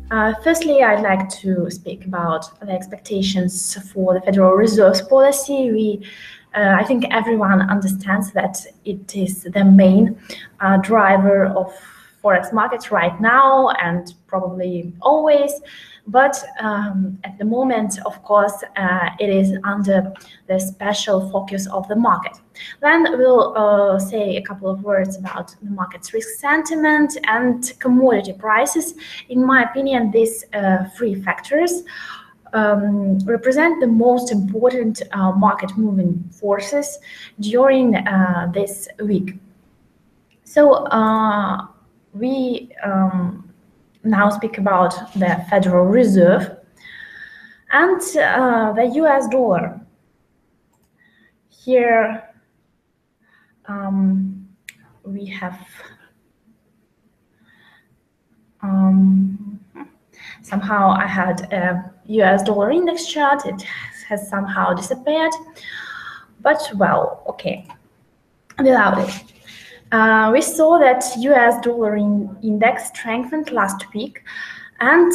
Firstly, I'd like to speak about the expectations for the Federal Reserve's policy. I think everyone understands that it is the main driver of forex markets right now and probably always. But at the moment, of course, it is under the special focus of the market. Then we'll say a couple of words about the market's risk sentiment and commodity prices. In my opinion, these three factors represent the most important market moving forces during this week. So we now speak about the Federal Reserve and the US dollar. Here we have somehow I had a US dollar index chart. It has somehow disappeared, but well, okay, without it. We saw that US dollar index strengthened last week, and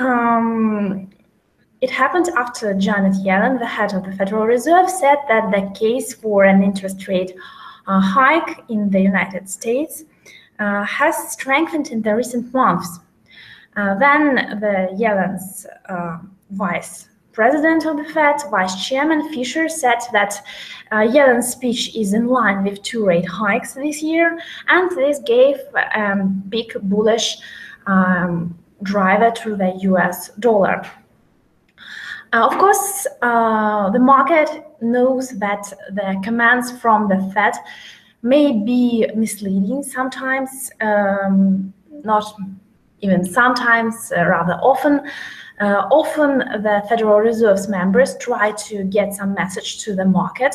it happened after Janet Yellen, the head of the Federal Reserve, said that the case for an interest rate hike in the United States has strengthened in the recent months. Then the Yellen's vice president of the Fed, Vice Chairman Fisher, said that Yellen's speech is in line with 2 rate hikes this year, and this gave a big bullish driver to the US dollar. Of course, the market knows that the comments from the Fed may be misleading sometimes, not even sometimes, rather often. Often the Federal Reserve's members try to get some message to the market,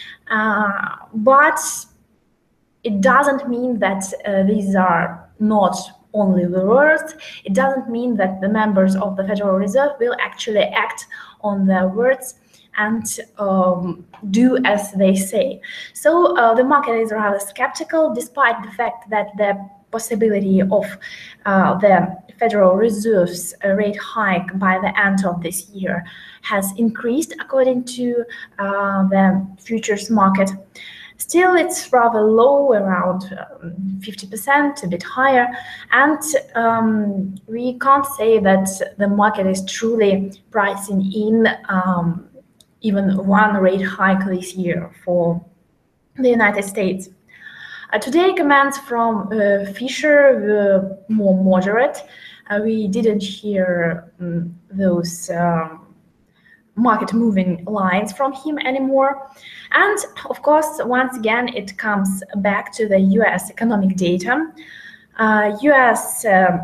but it doesn't mean that these are not only the words. It doesn't mean that the members of the Federal Reserve will actually act on their words and do as they say. So the market is rather skeptical, despite the fact that the possibility of the Federal Reserve's rate hike by the end of this year has increased according to the futures market. Still, it's rather low, around 50%, a bit higher, and we can't say that the market is truly pricing in even 1 rate hike this year for the United States. Today, comments from Fisher were more moderate. We didn't hear those market-moving lines from him anymore. And of course, once again, it comes back to the US economic data. US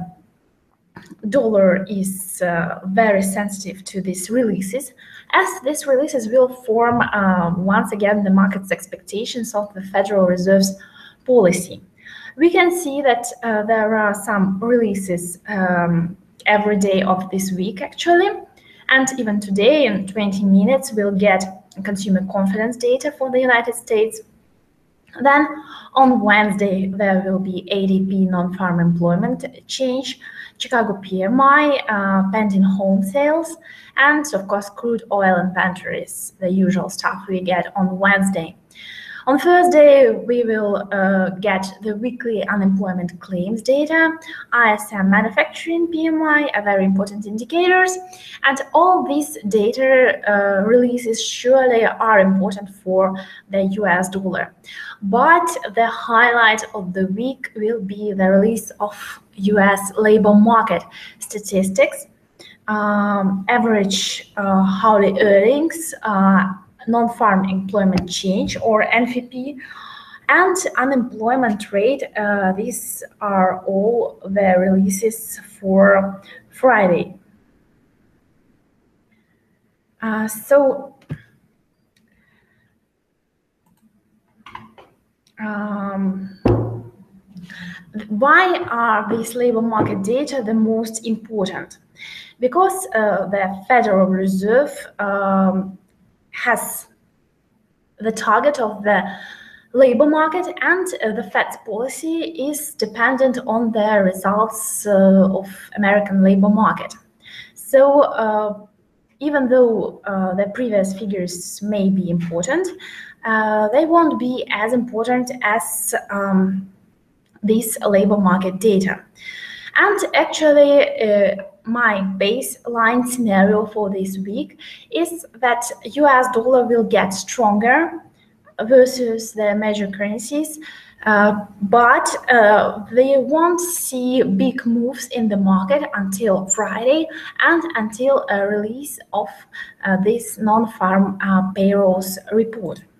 dollar is very sensitive to these releases, as these releases will form once again the market's expectations of the Federal Reserve's policy. We can see that there are some releases every day of this week, actually. And even today, in 20 minutes, we'll get consumer confidence data for the United States. Then on Wednesday, there will be ADP non-farm employment change, Chicago PMI, pending home sales, and of course, crude oil inventories, the usual stuff we get on Wednesday. On Thursday, we will get the weekly unemployment claims data, ISM manufacturing PMI, very important indicators, and all these data releases surely are important for the US dollar. But the highlight of the week will be the release of US labor market statistics, average hourly earnings, non-farm employment change, or NFP, and unemployment rate. These are all the releases for Friday. Why are these labor market data the most important? Because the Federal Reserve has the target of the labor market and the Fed's policy is dependent on the results of American labor market. So even though the previous figures may be important, they won't be as important as this labor market data. And actually, my baseline scenario for this week is that US dollar will get stronger versus the major currencies, but they won't see big moves in the market until Friday and until a release of this non-farm payrolls report.